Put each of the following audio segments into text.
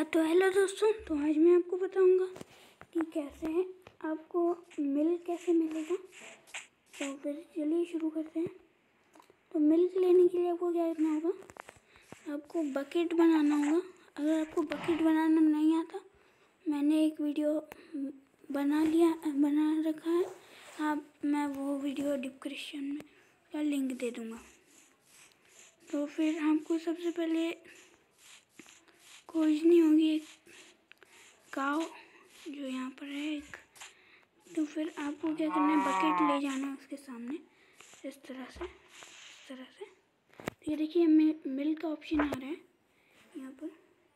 हाँ तो हेलो दोस्तों, तो आज मैं आपको बताऊंगा कि कैसे आपको मिल्क कैसे मिलेगा। तो फिर चलिए शुरू करते हैं। तो मिल्क लेने के लिए आपको क्या करना होगा, आपको बकेट बनाना होगा। अगर आपको बकेट बनाना नहीं आता, मैंने एक वीडियो बना रखा है, मैं वो वीडियो डिस्क्रिप्शन में का लिंक दे दूँगा। तो फिर आपको सबसे पहले खोजनी होगी एक काव जो यहाँ पर है एक। तो फिर आपको क्या करना है, बकेट ले जाना है उसके सामने इस तरह से। ये देखिए मिल्क का ऑप्शन आ रहा है यहाँ पर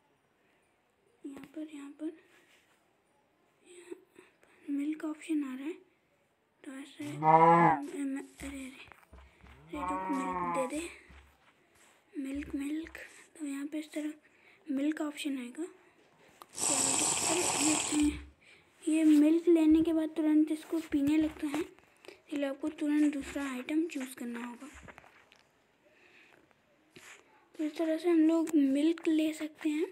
मिल्क का ऑप्शन आ रहा है। तो ऐसे अरे मिल्क दे दे, मिल्क। तो यहाँ पे इस तरह मिल्क का ऑप्शन आएगा। ये मिल्क लेने के बाद तुरंत इसको पीने लगता है, इसलिए आपको तुरंत दूसरा आइटम चूज़ करना होगा। तो इस तरह से हम लोग मिल्क ले सकते हैं।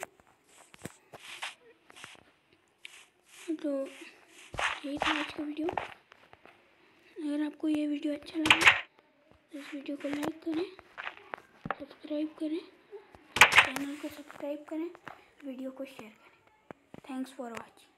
तो यही था आज का वीडियो। अगर आपको ये वीडियो अच्छा लगा तो इस वीडियो को लाइक करें, सब्सक्राइब करें, चैनल को सब्सक्राइब करें, वीडियो को शेयर करें। Thanks for watching.